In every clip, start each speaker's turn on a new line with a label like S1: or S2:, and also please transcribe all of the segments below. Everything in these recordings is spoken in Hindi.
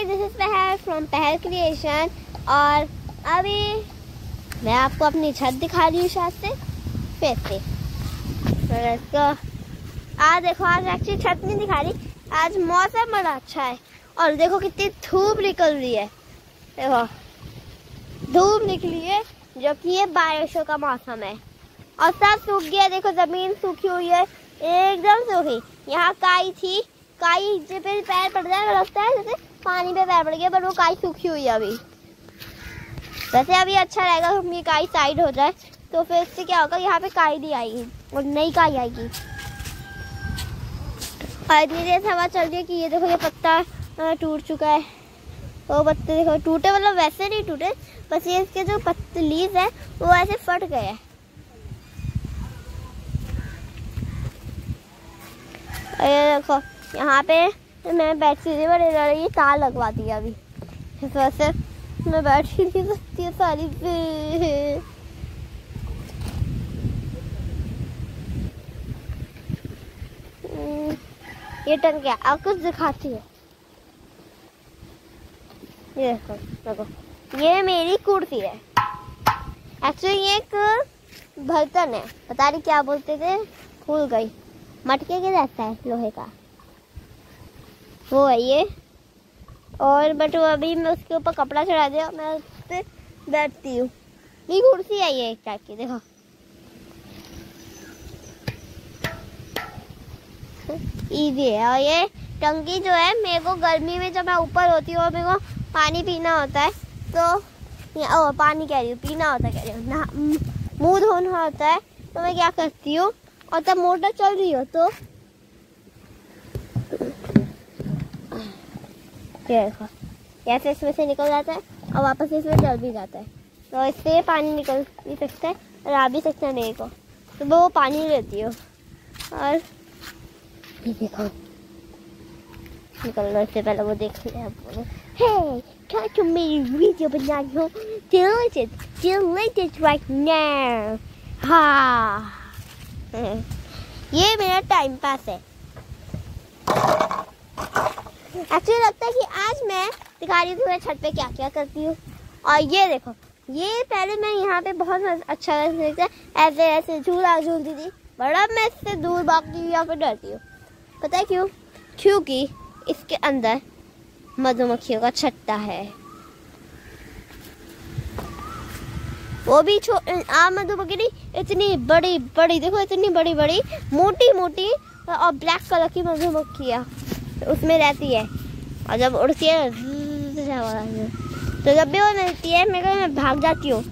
S1: Guys, this is Pahal from Pahal creation. और अभी मैं आपको अपनी छत दिखा रही हूँ शायद से फिर से। तो आज देखो, आज एक्चुअली छत नहीं दिखा रही, आज मौसम बड़ा अच्छा है। और देखो कितनी धूप निकल रही है, देखो धूप निकली है, जो कि ये बारिशों का मौसम है। और सब सूख गया, देखो जमीन सूखी हुई है, एकदम सूखी। यहाँ काई थी, काई पे पैर पड़ जाए लगता है जैसे पानी पे पैर पड़ गया, पर वो काई सूखी हुई है अभी। वैसे अभी अच्छा रहेगा ये काई साइड हो जाए, तो फिर इससे क्या होगा, यहाँ पे काई नहीं आएगी और नई काई आएगी। और इतनी देर हवा चल रही है कि ये देखो ये पत्ता टूट चुका है। वो पत्ते देखो टूटे, मतलब वैसे नहीं टूटे, बस ये इसके जो लीव्स है वो ऐसे फट गए हैं। ये देखो यहाँ पे मैं बैठी थी, पर ये तार लगवा दिया अभी, इस वजह से मैं बैठ ही नहीं सकती सारी पे। ये टंग गया, अब कुछ दिखाती है। ये देखो देखो, ये मेरी कुर्सी है। एक्चुअली ये एक बर्तन है, पता नहीं क्या बोलते थे, भूल गई। मटके के रहता है लोहे का, वो है ये। और बट वो अभी मैं उसके ऊपर कपड़ा चढ़ा दिया, मैं उस पर बैठती हूँ। ये कुर्सी है ये एक टाइप की, देखो इजी है। और ये टंकी जो है, मेरे को गर्मी में जब मैं ऊपर होती हूँ और मेरे को पानी पीना होता है, तो पानी कह रही हूँ, पीना होता है कह रही हूँ, मुँह धोना होता है, तो मैं क्या करती हूँ, और तब मोटर चल रही हो तो देखो कैसे इसमें से निकल जाता है और वापस इसमें चल भी जाता है। तो इससे पानी निकल भी सकता है और आ भी सकता है मेरे को, तो वो पानी लेती हो। और ये देखो निकलने से पहले वो देख लिया, हे क्या तुम मेरी वीडियो बना रही हो, delete it right now। हाँ ये मेरा टाइम पास है। एक्चुअली लगता है कि आज मैं दिखा रही हूँ छत पे क्या क्या करती हूँ। और ये देखो, ये पहले मैं यहाँ पे बहुत अच्छा लगता है, ऐसे ऐसे झूला झूलती थी, बड़ा मैं इससे दूर भागती हूँ या फिर डरती हूँ। पता है क्यों? क्योंकि इसके अंदर मधुमक्खियों का छत्ता है, वो भी आम मधुमक्खी नहीं, इतनी बड़ी बड़ी, देखो इतनी बड़ी बड़ी मोटी मोटी और ब्लैक कलर की मधुमक्खियाँ उसमें रहती है। और जब उड़ती है तो जब भी वो मिलती है मैं भाग जाती हूँ।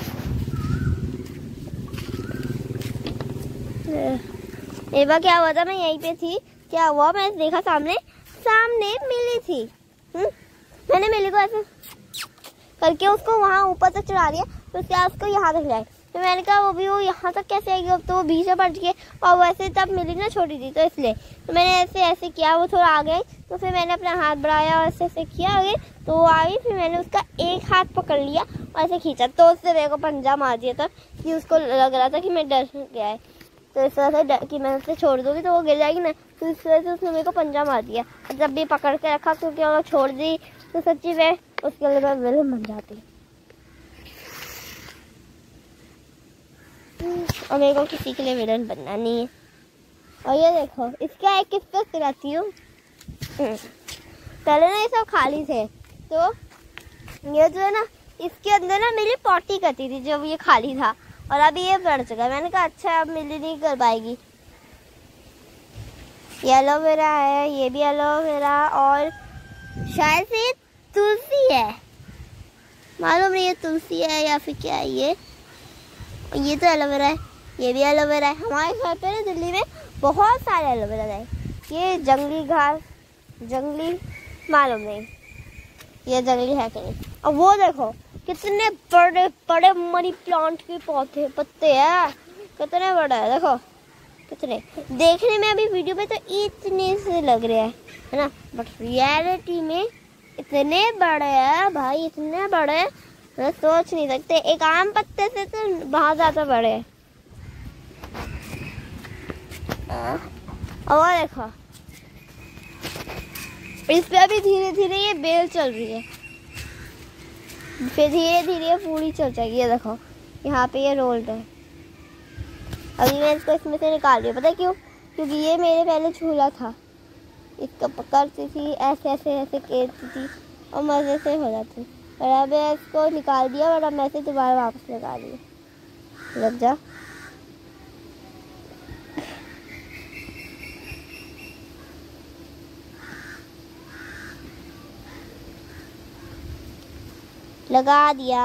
S1: एक बार क्या हुआ था, मैं यहीं पे थी, क्या हुआ मैंने देखा सामने मिली थी। मैंने मिली को ऐसे करके उसको वहाँ ऊपर तक चढ़ा दिया, तो उसको यहाँ तक जाए। तो मैंने कहा वो यहाँ तक कैसे आएगी, अब तो वो बीच में पड़ गई। और वैसे तब मिली ना छोटी थी, तो इसलिए तो मैंने ऐसे किया, वो थोड़ा आ गई, तो फिर मैंने अपना हाथ बढ़ाया और ऐसे किया आगे, तो वो आ गई। फिर मैंने उसका एक हाथ पकड़ लिया और ऐसे खींचा, तो उससे मेरे को पंजा मार दिया था कि उसको लग रहा था कि मैं डर गया है, तो इस तरह से कि मैं उसे छोड़ दूँगी तो वो गिर जाएगी ना, तो इस तरह से उसने मेरे को पंजा मार दिया। और जब भी पकड़ के रखा, क्योंकि अगर छोड़ दी तो सच्ची में उसके लिए मैं विलन बन जाती। और मेरे को किसी के लिए विलन बनना नहीं है। और ये देखो, इसका एक किस्सा सुनाती हूँ। पहले ना ये सब खाली थे, तो ये जो है ना, इसके अंदर ना मेरी पॉटी करती थी जब ये खाली था, और अभी ये बढ़ चुका है। मैंने कहा अच्छा अब मिली नहीं कर पाएगी। ये एलोवेरा है, ये भी एलोवेरा, और शायद से ये तुलसी है, मालूम नहीं ये तुलसी है या फिर क्या है ये तो एलोवेरा है, ये भी एलोवेरा है। हमारे घर पे ना दिल्ली में बहुत सारे एलोवेरा है। ये जंगली घास, जंगली मालूम नहीं ये जंगली है कि नहीं। और वो देखो कितने बड़े बड़े मनी प्लांट के पौधे पत्ते हैं, कितने बड़े हैं, देखो कितने। देखने में अभी वीडियो में तो इतने से लग रहे हैं, है ना, बट रियलिटी में इतने बड़े हैं भाई, इतने बड़े मैं सोच नहीं सकते। एक आम पत्ते से तो बहुत ज्यादा बड़े हैं। और देखो इस पे अभी धीरे धीरे ये बेल चल रही है, फिर धीरे धीरे पूरी चल जाएगी। ये देखो यहाँ पे ये रोल्ड है। अभी मैं इसको इसमें से निकाल रही हूँ, पता है क्यों? क्योंकि ये मेरे पहले झूला था, इसको पकड़ती थी ऐसे ऐसे ऐसे खेलती थी और मज़े से हो जाती। और अब मैं इसको निकाल दिया और अब मैं इसे दोबारा वापस लगा रही हूँ। लग जा। लगा दिया।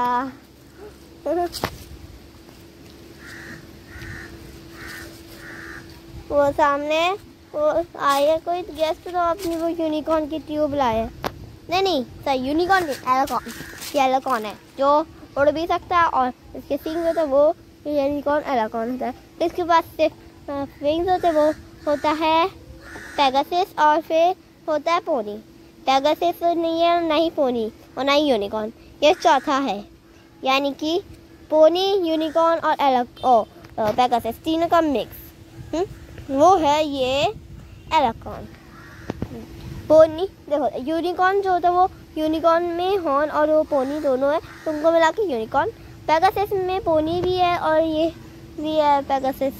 S1: वो सामने वो आए कोई गेस्ट, तो अपनी वो यूनिकॉर्न की ट्यूब लाए। नहीं सही, यूनिकॉर्न नहीं, एलाकॉर्न। ये एलाकॉर्न है जो उड़ भी सकता है और इसके सींग होते हैं, वो यूनिकॉर्न एलाकॉर्न होता है। इसके पास सिर्फ विंग्स होते हैं, वो होता है पेगासस, और फिर होता है पोनी। पेगासस नहीं है, ना ही पोनी और ना ही यूनिकॉर्न, ये चौथा है। यानी कि पोनी, यूनिकॉर्न और पेगासस तीनों का मिक्स वो है ये एलाकॉर्न। पोनी देखो, यूनिकॉर्न जो होता है वो यूनिकॉर्न में हॉर्न और वो पोनी दोनों है, तो उनको मिला के यूनिकॉर्न। पेगासस में पोनी भी है और ये भी है पेगासस।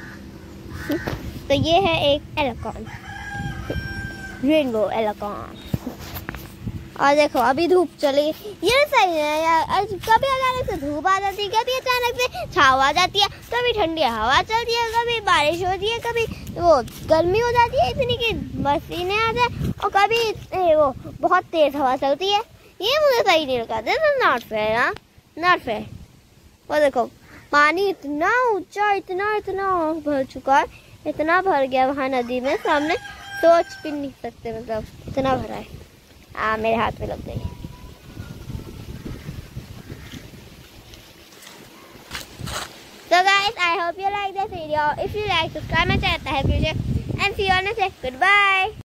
S1: तो ये है एक एलाकॉर्न, रेनबो एलाकॉर्न। और देखो अभी धूप चली, ये सही है यार। कभी अचानक से धूप आ जाती है, कभी अचानक से छाव आ जाती है, कभी ठंडी हवा चलती है, कभी बारिश होती है, कभी वो गर्मी हो जाती है इतनी कि मशीनें आ जाए, और कभी वो बहुत तेज हवा चलती है। ये मुझे सही नहीं लगा। दिस इज नॉट फेयर, हाँ नॉट फेयर। और देखो पानी इतना ऊंचा, इतना इतना भर चुका है, इतना भर गया वहाँ नदी में, सामने सोच भी नहीं सकते, मतलब इतना भरा है। मेरे हाथ में लग गई। So guys, I hope you like this video. If you like, subscribe my channel, and see you on the next. Goodbye.